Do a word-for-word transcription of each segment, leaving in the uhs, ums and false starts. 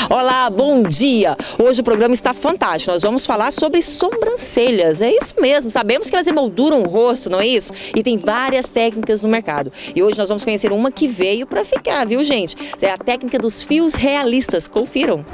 Olá, bom dia! Hoje o programa está fantástico. Nós vamos falar sobre sobrancelhas. É isso mesmo, sabemos que elas emolduram o rosto, não é isso? E tem várias técnicas no mercado. E hoje nós vamos conhecer uma que veio para ficar, viu, gente? É a técnica dos fios realistas. Confiram!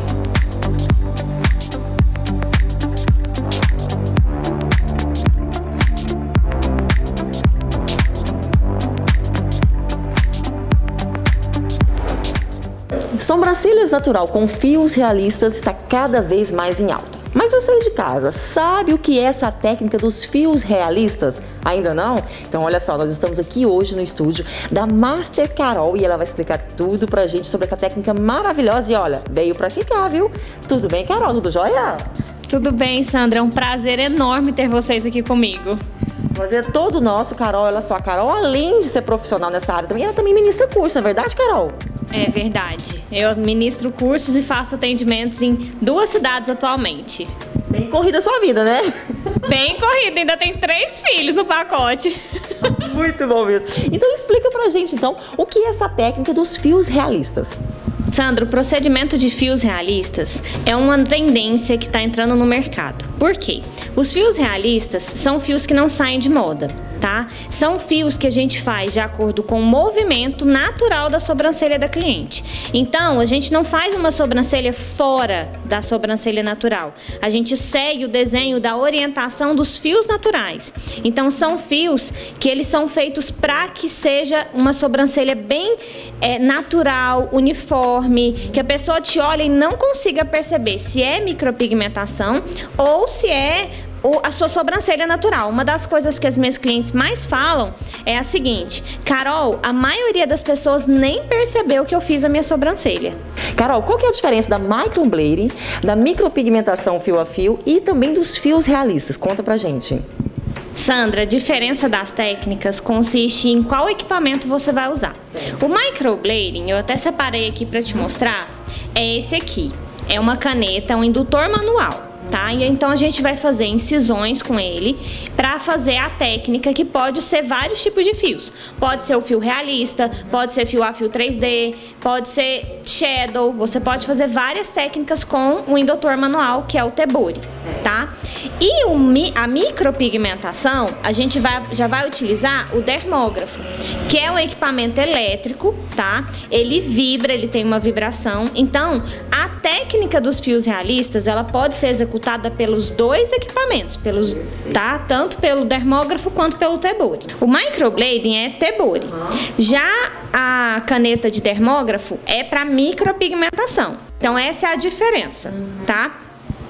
Sobrancelhas natural com fios realistas está cada vez mais em alta. Mas você aí de casa, sabe o que é essa técnica dos fios realistas? Ainda não? Então olha só, nós estamos aqui hoje no estúdio da Master Carol e ela vai explicar tudo pra gente sobre essa técnica maravilhosa. E olha, veio pra ficar, viu? Tudo bem, Carol? Tudo jóia? Tudo bem, Sandra. É um prazer enorme ter vocês aqui comigo. Prazer é todo nosso, Carol. Olha só, a Carol, além de ser profissional nessa área também, ela também ministra curso, não é verdade, Carol? É verdade. Eu ministro cursos e faço atendimentos em duas cidades atualmente. Bem corrida a sua vida, né? Bem corrida, ainda tem três filhos no pacote. Muito bom mesmo. Então explica pra gente, então, o que é essa técnica dos fios realistas. Sandra, o procedimento de fios realistas é uma tendência que está entrando no mercado. Por quê? Os fios realistas são fios que não saem de moda, tá? São fios que a gente faz de acordo com o movimento natural da sobrancelha da cliente. Então, a gente não faz uma sobrancelha fora da sobrancelha natural. A gente segue o desenho da orientação dos fios naturais. Então, são fios que eles são feitos para que seja uma sobrancelha bem é, natural, uniforme, que a pessoa te olha e não consiga perceber se é micropigmentação ou se é a sua sobrancelha natural. Uma das coisas que as minhas clientes mais falam é a seguinte: Carol, a maioria das pessoas nem percebeu que eu fiz a minha sobrancelha. Carol, qual que é a diferença da microblading, da micropigmentação fio a fio e também dos fios realistas? Conta pra gente. Sandra, a diferença das técnicas consiste em qual equipamento você vai usar. Certo. O microblading, eu até separei aqui para te mostrar, é esse aqui. É uma caneta, um indutor manual. Tá? E então a gente vai fazer incisões com ele para fazer a técnica, que pode ser vários tipos de fios. Pode ser o fio realista, pode ser fio a fio três D, pode ser shadow. Você pode fazer várias técnicas com o indutor manual, que é o Tebori, tá? E o, a micropigmentação, a gente vai, já vai utilizar o dermógrafo, que é um equipamento elétrico, tá? Ele vibra, ele tem uma vibração. Então, a técnica dos fios realistas, ela pode ser executada pelos dois equipamentos, pelos, tá? Tanto pelo dermógrafo quanto pelo Tebori. O microblading é Tebori. Já a caneta de dermógrafo é para micropigmentação. Então essa é a diferença, tá?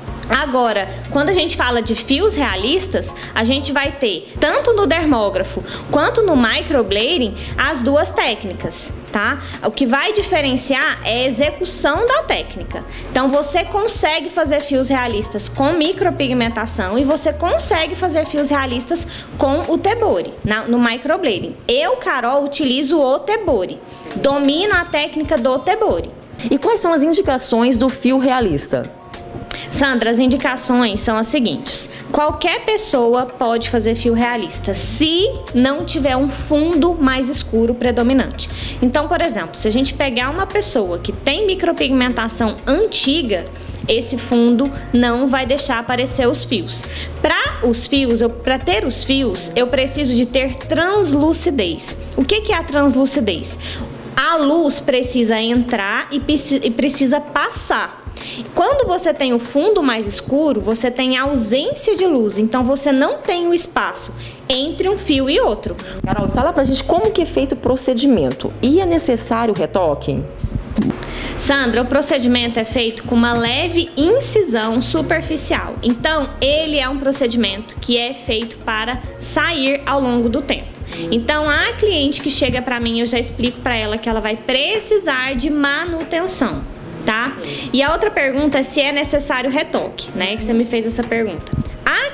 Agora, quando a gente fala de fios realistas, a gente vai ter, tanto no dermógrafo quanto no microblading, as duas técnicas, tá? O que vai diferenciar é a execução da técnica. Então, você consegue fazer fios realistas com micropigmentação e você consegue fazer fios realistas com o Tebori, na, no microblading. Eu, Carol, utilizo o Tebori. Domino a técnica do Tebori. E quais são as indicações do fio realista? Sandra, as indicações são as seguintes: qualquer pessoa pode fazer fio realista se não tiver um fundo mais escuro predominante. Então, por exemplo, se a gente pegar uma pessoa que tem micropigmentação antiga, esse fundo não vai deixar aparecer os fios. Para os fios, para ter os fios, eu preciso de ter translucidez. O que que é a translucidez? A luz precisa entrar e precisa passar. Quando você tem o fundo mais escuro, você tem ausência de luz, então você não tem o espaço entre um fio e outro. Carol, fala pra gente como que é feito o procedimento. E é necessário retoque? Sandra, o procedimento é feito com uma leve incisão superficial. Então, ele é um procedimento que é feito para sair ao longo do tempo. Então, a cliente que chega para mim, eu já explico para ela que ela vai precisar de manutenção, tá? E a outra pergunta é se é necessário retoque, né? Que você me fez essa pergunta. A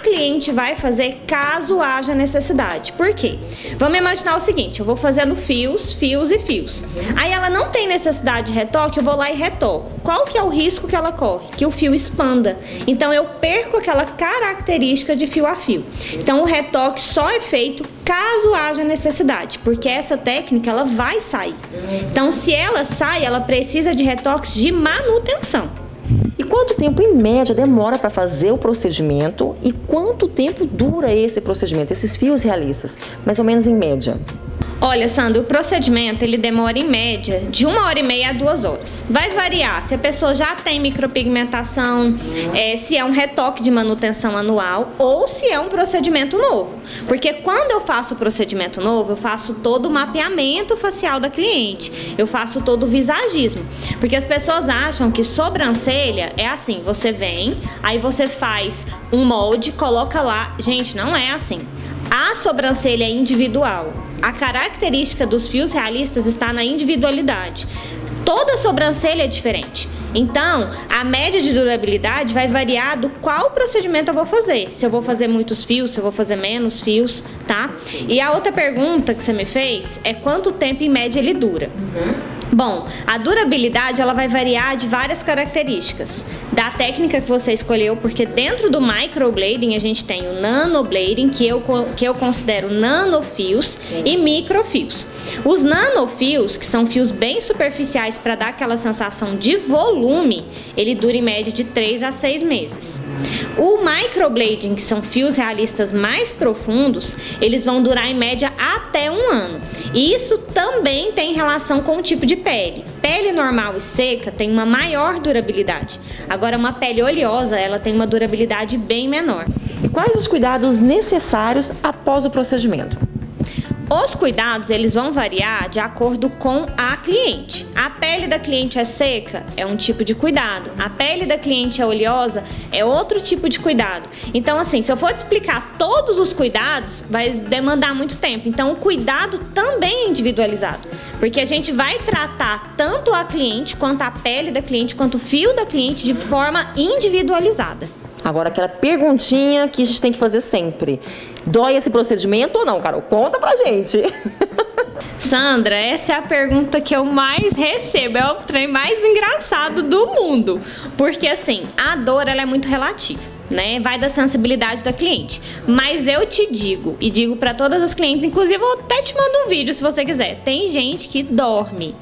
cliente vai fazer caso haja necessidade. Por quê? Vamos imaginar o seguinte, eu vou fazendo fios, fios e fios. Aí ela não tem necessidade de retoque, eu vou lá e retoco. Qual que é o risco que ela corre? Que o fio expanda. Então eu perco aquela característica de fio a fio. Então o retoque só é feito caso haja necessidade, porque essa técnica ela vai sair. Então se ela sai, ela precisa de retoques de manutenção. E quanto tempo em média demora para fazer o procedimento e quanto tempo dura esse procedimento, esses fios realistas, mais ou menos em média? Olha, Sandra, o procedimento ele demora em média de uma hora e meia a duas horas. Vai variar se a pessoa já tem micropigmentação, é, se é um retoque de manutenção anual ou se é um procedimento novo. Porque quando eu faço o procedimento novo, eu faço todo o mapeamento facial da cliente, eu faço todo o visagismo. Porque as pessoas acham que sobrancelha é assim, você vem, aí você faz um molde, coloca lá. Gente, não é assim. A sobrancelha é individual. A característica dos fios realistas está na individualidade. Toda sobrancelha é diferente. Então, a média de durabilidade vai variar do qual procedimento eu vou fazer. Se eu vou fazer muitos fios, se eu vou fazer menos fios, tá? E a outra pergunta que você me fez é quanto tempo em média ele dura. Uhum. Bom, a durabilidade ela vai variar de várias características da técnica que você escolheu, porque dentro do microblading a gente tem o nanoblading, que eu, que eu considero nanofios, e microfios. Os nanofios, que são fios bem superficiais para dar aquela sensação de volume, ele dura em média de três a seis meses. O microblading, que são fios realistas mais profundos, eles vão durar em média até um ano. E isso também tem relação com o tipo de pele. Pele normal e seca tem uma maior durabilidade. Agora, uma pele oleosa, ela tem uma durabilidade bem menor. E quais os cuidados necessários após o procedimento? Os cuidados, eles vão variar de acordo com a cliente. A pele da cliente é seca, é um tipo de cuidado. A pele da cliente é oleosa, é outro tipo de cuidado. Então, assim, se eu for te explicar todos os cuidados, vai demandar muito tempo. Então, o cuidado também é individualizado. Porque a gente vai tratar tanto a cliente, quanto a pele da cliente, quanto o fio da cliente de forma individualizada. Agora, aquela perguntinha que a gente tem que fazer sempre. Dói esse procedimento ou não, Carol? Conta pra gente. Sandra, essa é a pergunta que eu mais recebo. É o trem mais engraçado do mundo. Porque, assim, a dor ela é muito relativa, né? Vai da sensibilidade da cliente. Mas eu te digo, e digo pra todas as clientes, inclusive eu até te mando um vídeo se você quiser. Tem gente que dorme.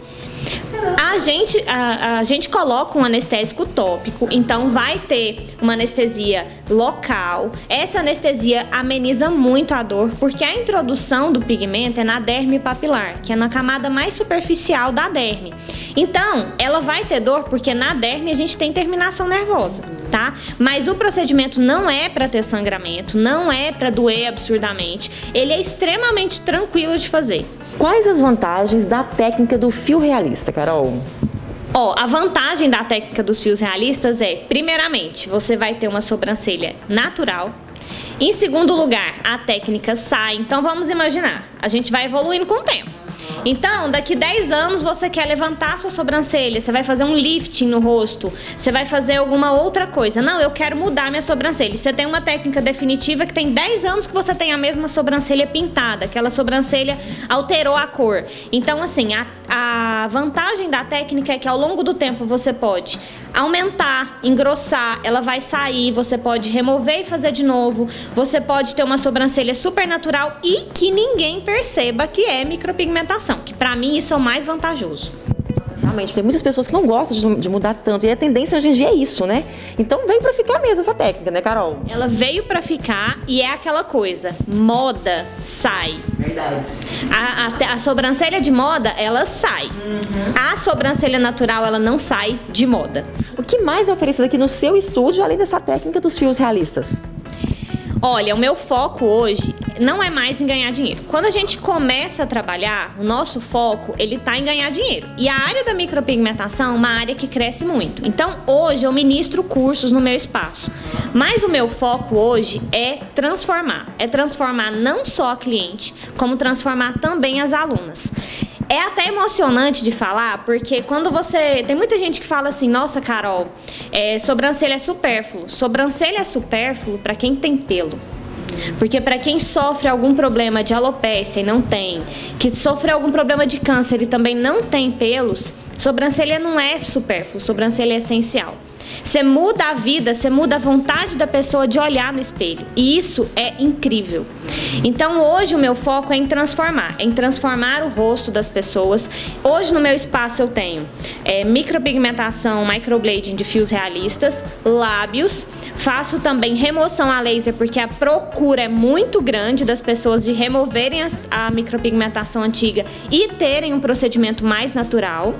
A gente, a, a gente coloca um anestésico tópico, então vai ter uma anestesia local. Essa anestesia ameniza muito a dor, porque a introdução do pigmento é na derme papilar, que é na camada mais superficial da derme. Então, ela vai ter dor porque na derme a gente tem terminação nervosa, tá? Mas o procedimento não é para ter sangramento, não é para doer absurdamente. Ele é extremamente tranquilo de fazer. Quais as vantagens da técnica do fio realista, Carol? Ó, a vantagem da técnica dos fios realistas é, primeiramente, você vai ter uma sobrancelha natural. Em segundo lugar, a técnica sai. Então vamos imaginar, a gente vai evoluindo com o tempo. Então, daqui dez anos você quer levantar a sua sobrancelha, você vai fazer um lifting no rosto, você vai fazer alguma outra coisa. Não, eu quero mudar minha sobrancelha. Você tem uma técnica definitiva que tem dez anos que você tem a mesma sobrancelha pintada, aquela sobrancelha alterou a cor. Então, assim, a, a vantagem da técnica é que ao longo do tempo você pode aumentar, engrossar, ela vai sair, você pode remover e fazer de novo, você pode ter uma sobrancelha super natural e que ninguém perceba que é micropigmentação, que pra mim isso é o mais vantajoso. Realmente, tem muitas pessoas que não gostam de, de mudar tanto, e a tendência hoje em dia é isso, né? Então veio pra ficar mesmo essa técnica, né, Carol? Ela veio pra ficar e é aquela coisa, moda sai. Verdade. A, a, a sobrancelha de moda, ela sai. Uhum. A sobrancelha natural, ela não sai de moda. O que mais é oferecido aqui no seu estúdio, além dessa técnica dos fios realistas? Olha, o meu foco hoje não é mais em ganhar dinheiro. Quando a gente começa a trabalhar, o nosso foco, ele tá em ganhar dinheiro. E a área da micropigmentação é uma área que cresce muito. Então, hoje eu ministro cursos no meu espaço. Mas o meu foco hoje é transformar. É transformar não só a cliente, como transformar também as alunas. É até emocionante de falar, porque quando você... Tem muita gente que fala assim, nossa, Carol, é, sobrancelha é supérfluo. Sobrancelha é supérfluo para quem tem pelo. Porque para quem sofre algum problema de alopécia e não tem, que sofre algum problema de câncer e também não tem pelos, sobrancelha não é supérfluo, sobrancelha é essencial. Você muda a vida, você muda a vontade da pessoa de olhar no espelho. E isso é incrível. Então hoje o meu foco é em transformar, é em transformar o rosto das pessoas. Hoje no meu espaço eu tenho é, micropigmentação, microblading de fios realistas, lábios. Faço também remoção a laser, porque a procura é muito grande das pessoas de removerem as, a micropigmentação antiga e terem um procedimento mais natural.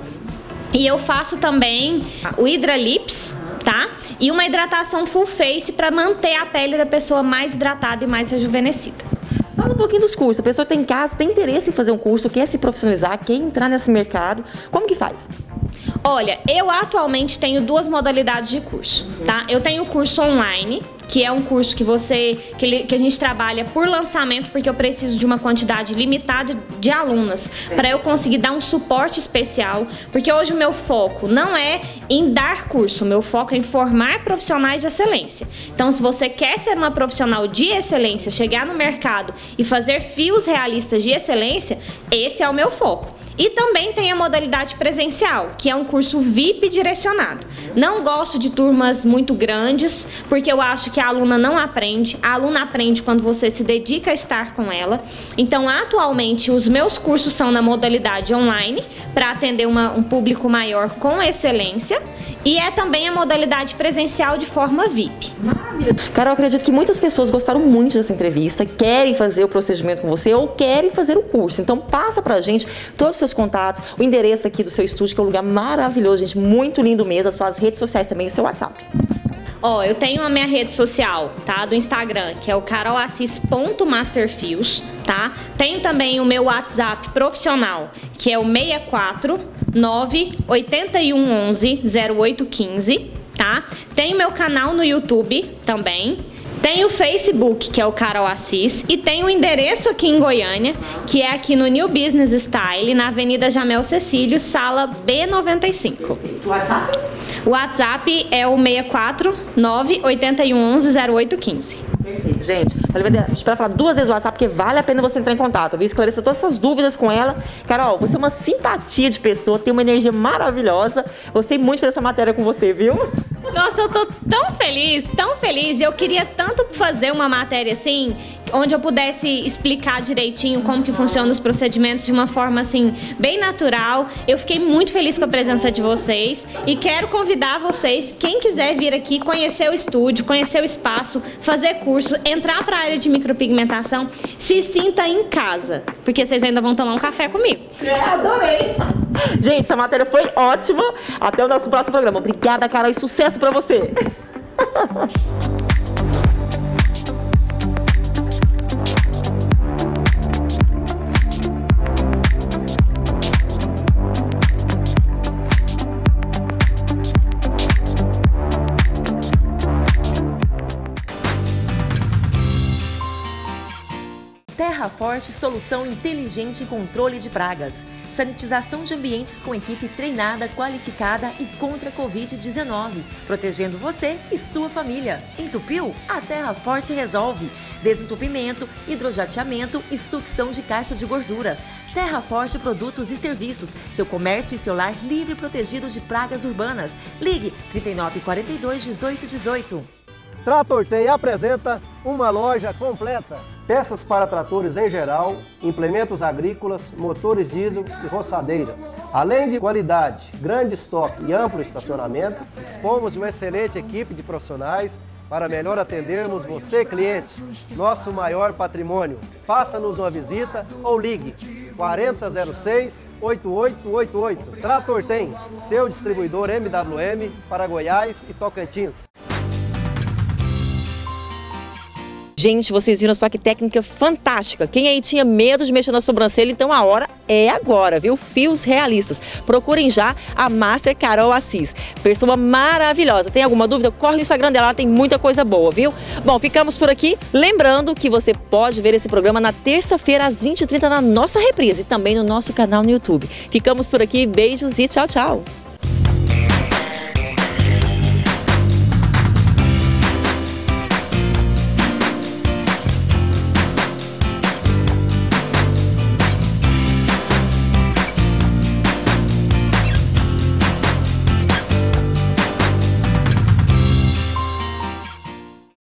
E eu faço também o Hydra Lips, tá? E uma hidratação full face para manter a pele da pessoa mais hidratada e mais rejuvenescida. Fala um pouquinho dos cursos. A pessoa tem em casa, tem interesse em fazer um curso, quer se profissionalizar, quer entrar nesse mercado. Como que faz? Olha, eu atualmente tenho duas modalidades de curso, tá? Eu tenho o curso online, que é um curso que você que, ele, que a gente trabalha por lançamento, porque eu preciso de uma quantidade limitada de alunas para eu conseguir dar um suporte especial, porque hoje o meu foco não é em dar curso, o meu foco é em formar profissionais de excelência. Então, se você quer ser uma profissional de excelência, chegar no mercado e fazer fios realistas de excelência, esse é o meu foco. E também tem a modalidade presencial, que é um curso V I P direcionado. Não gosto de turmas muito grandes, porque eu acho que a aluna não aprende. A aluna aprende quando você se dedica a estar com ela. Então, atualmente, os meus cursos são na modalidade online, para atender uma, um público maior com excelência. E é também a modalidade presencial de forma V I P. Maravilha! Carol, acredito que muitas pessoas gostaram muito dessa entrevista, querem fazer o procedimento com você ou querem fazer o curso. Então, passa pra gente todos os seus contatos, o endereço aqui do seu estúdio, que é um lugar maravilhoso, gente, muito lindo mesmo, as suas redes sociais também, o seu WhatsApp. Ó, oh, eu tenho a minha rede social, tá, do Instagram, que é o carolassis ponto masterfios, tá? Tenho também o meu WhatsApp profissional, que é o seis quatro nove oito um um zero oito um cinco, tá? Tem o meu canal no YouTube também. Tem o Facebook, que é o Carol Assis, e tem o endereço aqui em Goiânia, que é aqui no New Business Style, na Avenida Jamel Cecílio, sala B noventa e cinco. O WhatsApp? O WhatsApp é o seis quatro nove oito um um zero oito um cinco. Perfeito, gente. Espero falar duas vezes o WhatsApp, porque vale a pena você entrar em contato, viu? Esclarecer todas essas dúvidas com ela. Carol, você é uma simpatia de pessoa, tem uma energia maravilhosa. Gostei muito de fazer essa matéria com você, viu? Nossa, eu tô tão feliz, tão feliz. Eu queria tanto fazer uma matéria assim, onde eu pudesse explicar direitinho como que funcionam os procedimentos de uma forma assim, bem natural. Eu fiquei muito feliz com a presença de vocês e quero convidar vocês, quem quiser vir aqui, conhecer o estúdio, conhecer o espaço, fazer curso, entrar para a área de micropigmentação, se sinta em casa, porque vocês ainda vão tomar um café comigo. É, adorei! Gente, essa matéria foi ótima. Até o nosso próximo programa. Obrigada, Carol, e sucesso pra você! Terraforte, solução inteligente em controle de pragas. Sanitização de ambientes com equipe treinada, qualificada e contra a covid dezenove, protegendo você e sua família. Entupiu? A Terraforte resolve. Desentupimento, hidrojateamento e sucção de caixa de gordura. Terraforte Produtos e Serviços, seu comércio e seu lar livre e protegido de pragas urbanas. Ligue trinta e nove, quarenta e dois, dezoito, dezoito. Tratortei apresenta uma loja completa. Peças para tratores em geral, implementos agrícolas, motores diesel e roçadeiras. Além de qualidade, grande estoque e amplo estacionamento, dispomos de uma excelente equipe de profissionais para melhor atendermos você, cliente, nosso maior patrimônio. Faça-nos uma visita ou ligue quarenta zero seis, oito oito oito oito. Tratortem, seu distribuidor M W M para Goiás e Tocantins. Gente, vocês viram só que técnica fantástica. Quem aí tinha medo de mexer na sobrancelha, então a hora é agora, viu? Fios realistas. Procurem já a Master Carol Assis. Pessoa maravilhosa. Tem alguma dúvida? Corre no Instagram dela, ela tem muita coisa boa, viu? Bom, ficamos por aqui. Lembrando que você pode ver esse programa na terça-feira às vinte e trinta na nossa reprise e também no nosso canal no YouTube. Ficamos por aqui. Beijos e tchau, tchau.